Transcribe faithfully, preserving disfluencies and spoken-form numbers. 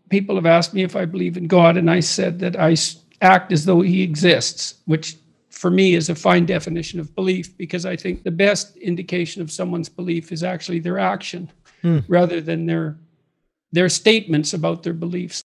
people have asked me if I believe in God, and I said that I act as though he exists, which for me is a fine definition of belief, because I think the best indication of someone's belief is actually their action mm. rather than their their statements about their beliefs.